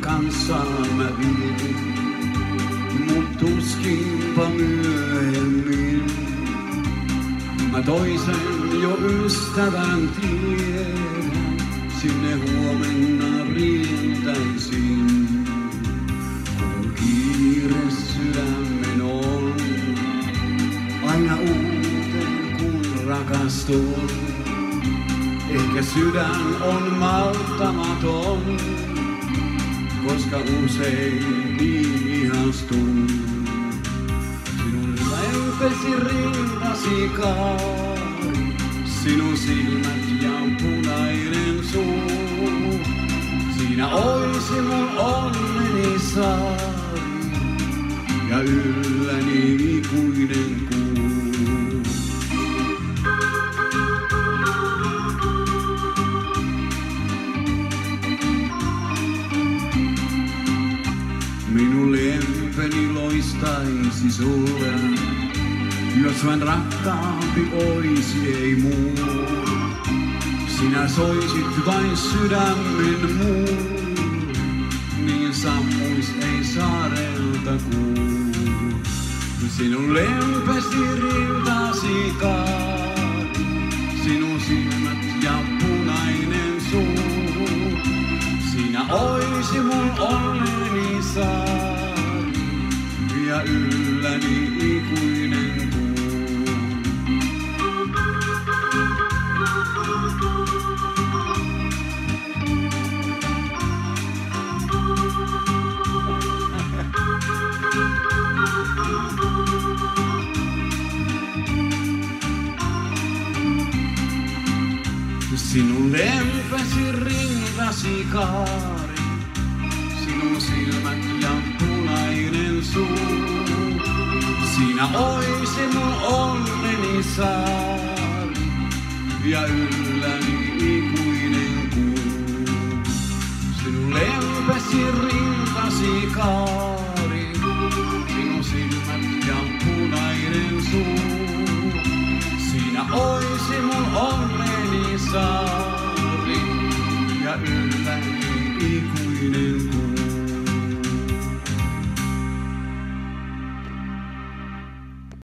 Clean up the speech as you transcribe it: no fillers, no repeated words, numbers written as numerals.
kanssa mä vietin, mut tuskinpa myöhemmin. Mä toisen jo ystävän tiedän, sinne huomenna rientäisin. Kun kiire sydämen on, aina uuteen kun rakastun. Ehkä sydän on malttamaton, koska usein ihastun. Sinun lämpesi rintasi kaari, sinun silmät ja punainen suu. Siinä oisi mun onneni saari ja ylläni ikuinen kuu. Minun lempeni loistaisi sulle, jos vain rakkaampi oisi ei muu. Sinä soisit vain sydämen muun, niin sammuis ei saarelta kuu. Sinun lempesi rintasi kaari, sinun silmät ja punainen suu. Siinä oisi mun onneni saari ja ylläni ikuinen kuu. Sinun lempesi rintasi kaari, sinun silmät ja punainen suu. Siinä oisi mun onneni saari ja ylläni ikuinen kuu. Sinun lempesi rintasi kaari, sinun silmät ja punainen suu. Siinä oisi mun onneni saari ja ylläni ikuinen kuu.